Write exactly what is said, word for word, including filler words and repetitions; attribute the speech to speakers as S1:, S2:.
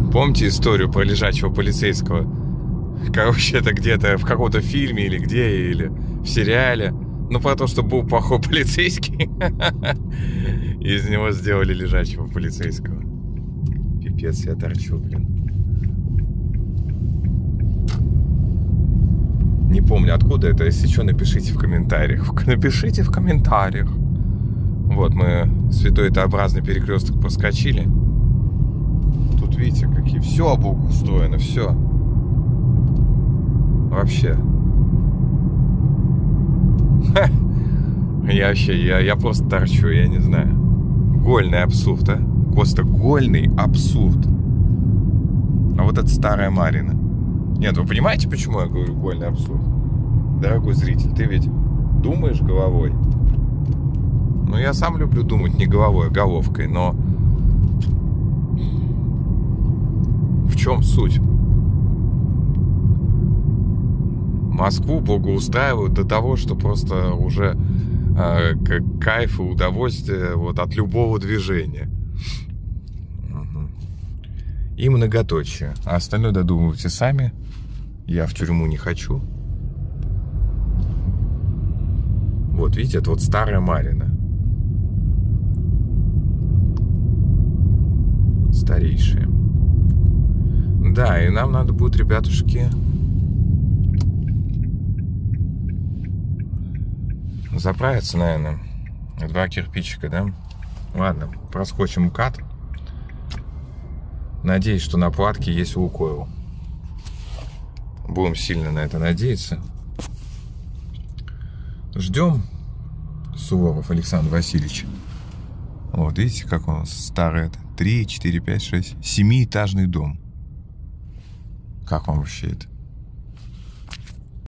S1: Помните историю про лежачего полицейского? Короче, это где-то в каком-то фильме или где, или в сериале. Ну, про то, что был плохой полицейский. Из него сделали лежачего полицейского. Пипец, я торчу, блин. Не помню, откуда это. Если что, напишите в комментариях. Напишите в комментариях. Вот, мы святой Т-образный перекресток проскочили. Тут, видите, какие... Все обустроено, все. Вообще. Ха. Я вообще, я, я просто торчу, я не знаю. Гольный абсурд, а? Просто гольный абсурд. А вот это старая Марина. Нет, вы понимаете, почему я говорю гольный абсурд? Дорогой зритель, ты ведь думаешь головой? Ну, я сам люблю думать не головой, а головкой, но... В чем суть? Москву благоустраивают до того, что просто уже э, кайф и удовольствие вот от любого движения. Угу. И многоточие. А остальное додумывайте сами. Я в тюрьму не хочу. Вот, видите, это вот старая Марина. Старейшая. Да, и нам надо будет, ребятушки, заправиться, наверное. Два кирпичика, да? Ладно, проскочим МКАД. Надеюсь, что на платке есть Лукойл. Будем сильно на это надеяться. Ждем Суворов Александр Васильевич. Вот, видите, как у нас старый это. три, четыре, пять, шесть. Семиэтажный дом. Как вам вообще это?